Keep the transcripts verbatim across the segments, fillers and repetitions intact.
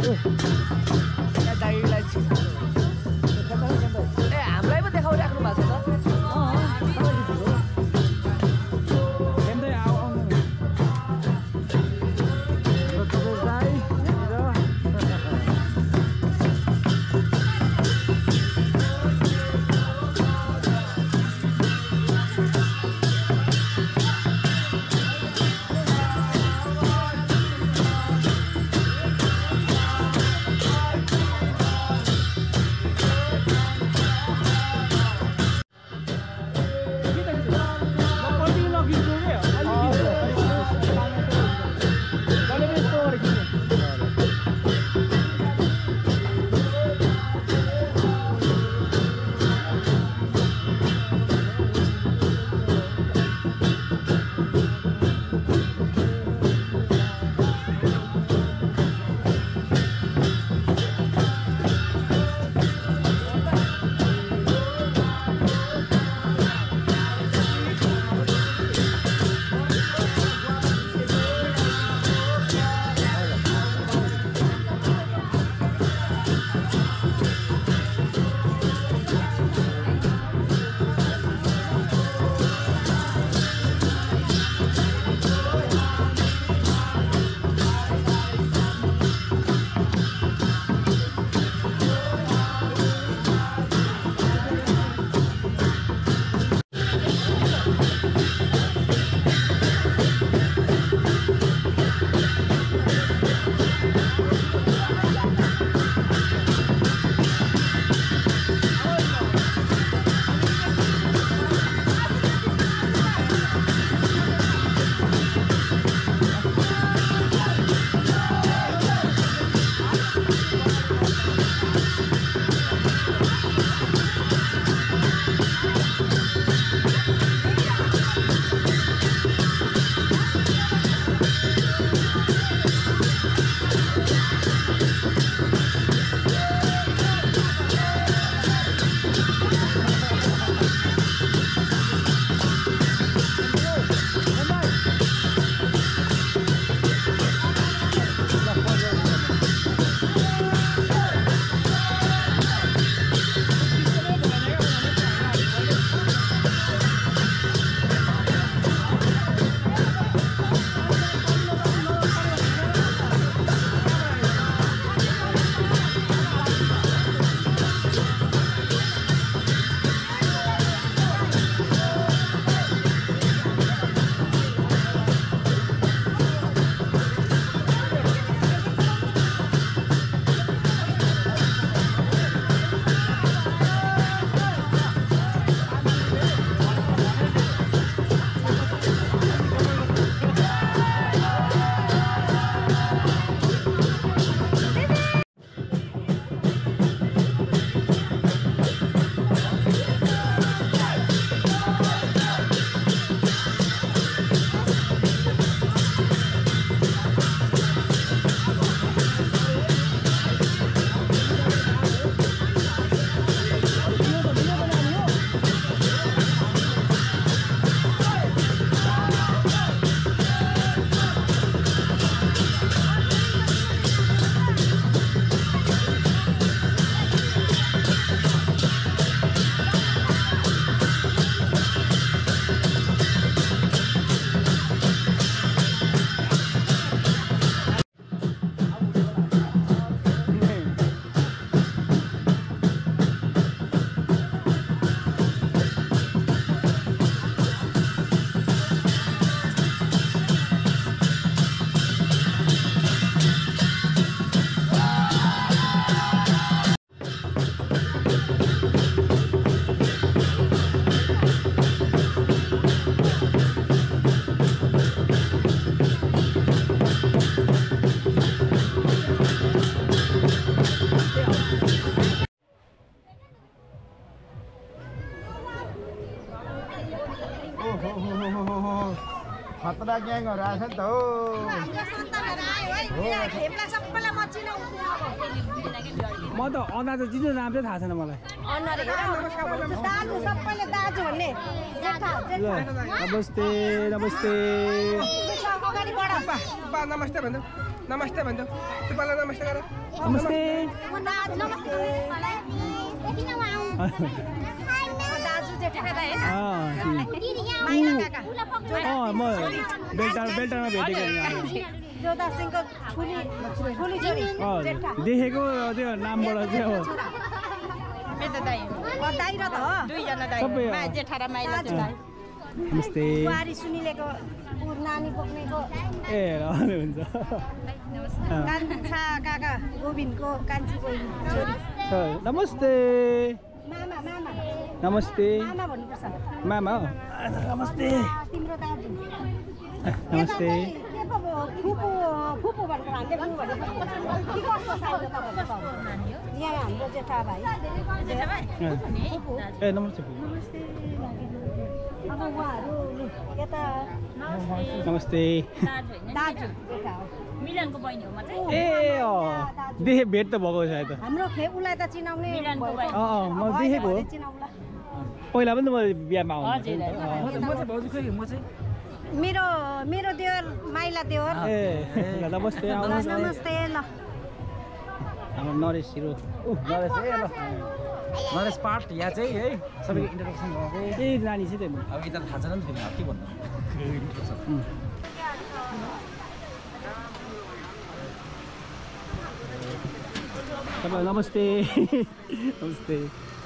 दाइलाई ए हामीलाई पो देखाउराख्नु भएको छ त खतरा ग्याङहरु आछ नि त हो म त अनाज चिनो नाम चाहिँ थाहा छैन मलाई नमस्ते नमस्ते नमस्ते भन्नु नमस्ते भन्छ त्यो पाला नमस्ते गर नमस्ते दाजु जेठा है अँ म बेलटार बेलटारमा भेटेको जोधा सिंहको ठुली ठुली छोरी जेठा देखेको त्यो नामबाट चाहिँ अब मेरो दाइ दाइ र त हो दुईजना दाइ मा जेठा र माइला दाइ नमस्ते बुहारी सुनिलेको नानी बोक्नेको ए हुन्छ कान्छा काका गोविन्दको कान्छी बहिनी छोरी नमस्ते मामा मामा नमस्ते मामा भन्नुपर्छ मामा हो नमस्ते तिम्रो दाजु नमस्ते के पो फुपू फुपू भनेर हामीले फुपू भनेर के कस्तो साइज तपाईँको यहाँ हाम्रो जेठा भाइ जेठा भाइ फुपू ए नमस्ते नमस्ते अब उहाँहरू यता नमस्ते दाजु जेठा हो मिलनको बहिनी हो म चाहिँ ए अँ देखे भेट त भएको सायद हाम्रो खे उसलाई त चिनाउने अँ अँ म देखेको हो चिनाउला पहिला पनि त म बिहामा आउनु हजुर म चाहिँ भाउजू खोइ म चाहिँ मेरो मेरो देवर माइला देवर ए ल नमस्ते आउनुहोस् नमस्ते ल हाम्रो नरेश हिरो ऊ नरेश ए ल नरेश पार्ट यहाँ चाहिँ है सबैको इन्ट्रोडक्सन गर्दै ए नानी चाहिँ त्यो अब यता थाहा छैन नि फेरि के भन्नु इन्ट्रोडक्सन तपाईँ नमस्ते नमस्ते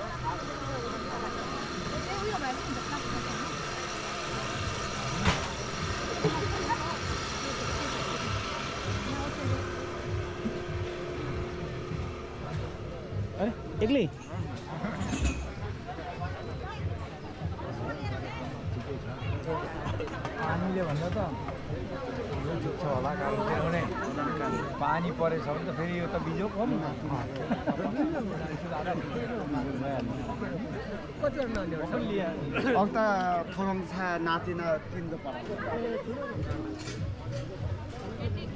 एक्लै पानीले भन्दा त ठिक छ होला किनभने पानी परेछ भने त फेरि यो त बिजोक हो नि अब त थोरङ छा नातिना तिन त